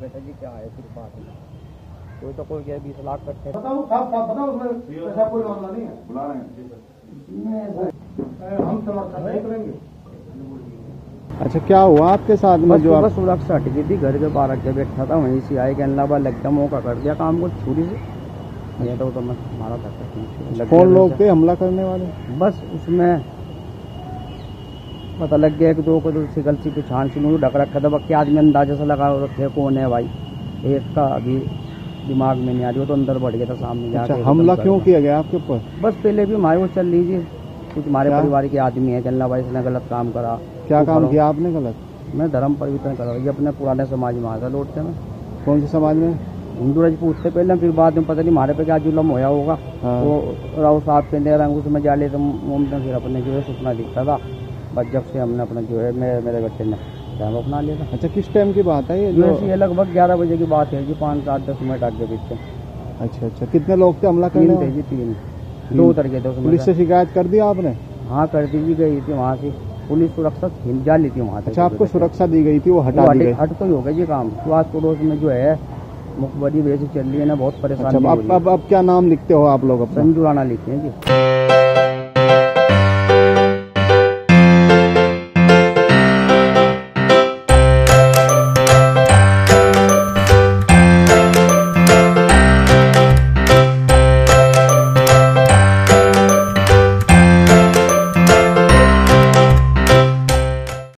बेटा जी क्या है फिर बात में कोई तो कोई 20 लाख कट्टे बताओ उसमें ऐसा कोई मामला नहीं है। बुला रहे हैं हम समर्थन नहीं करेंगे। अच्छा क्या हुआ आपके साथ में? जो बस सुरक्षा हट गई थी, घर के बाहर के बैठा था, वहीं से आए कहने लगा लग गया, मौका कर दिया काम को छुरी से। ये तो मैं मारा था। कौन लोग थे हमला करने वाले? बस उसमें पता लग गया कि दो को गलती की छान से ढक रखा था, बाकी आदमी अंदाजा से लगा रखे कौन है भाई, एक का अभी दिमाग में नहीं आ रही, वो तो अंदर बढ़ गया था सामने जाके। अच्छा, हमला क्यों किया गया आपके ऊपर? बस पहले भी हमारे वो चल लीजिए, कुछ हमारे परिवार के आदमी है, चलना भाई इसने गलत काम करा। क्या काम किया आपने गलत? मैं धर्म परिवर्तन करा, ये अपने पुराने समाज में आता लौटते में। कौन से समाज में? हिंदू राजपूत से पहले, फिर बाद में पता नहीं हमारे पे क्या जुलम होया होगा। वो राव साहब के अंदर अंगूठ में जाले तो मुमकिन फिर अपने जो है सुपना दिखता था, बस जब से हमने अपना जो है मेरे बच्चे ने टाइम अपना लिया था। अच्छा, किस टाइम की बात है ये? ये लगभग 11 बजे की बात है जी, 5-7-10 मिनट आगे पीछे। अच्छा, कितने लोग थे हमला करने? 3 थे जी, 3 2 उतर गए थे। पुलिस से शिकायत कर दी आपने? हाँ कर दी गई थी, वहाँ से पुलिस सुरक्षा जा ली थी वहाँ से। अच्छा, आपको सुरक्षा दी गई थी, वो हटा दी गई? हट तो ही हो गया जी काम। आस पड़ोस में जो है मुखबरी वैसे चल रही है ना, बहुत परेशानी। अब क्या नाम लिखते हो आप लोग? संजू राणा लिखते हैं जी।